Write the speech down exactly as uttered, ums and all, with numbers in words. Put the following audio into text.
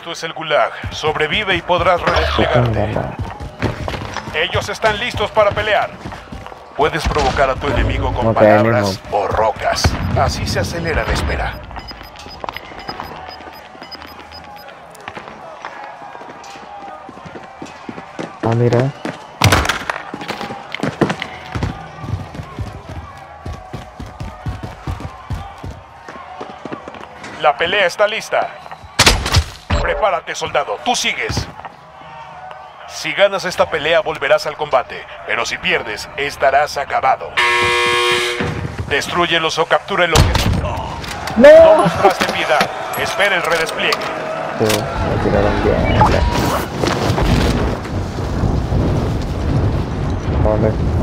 Esto es el Gulag. Sobrevive y podrás redesplegarte. Ellos están listos para pelear. Puedes provocar a tu enemigo con Ok, palabras mismo. o rocas. Así se acelera la espera. Ah, mira. La pelea está lista. Prepárate, soldado. Tú sigues. Si ganas esta pelea, volverás al combate. Pero si pierdes, estarás acabado. Destrúyelos o captúrenlos. No mostraste piedad. Espera el redespliegue. Sí, me tiraron bien. ¿Dónde?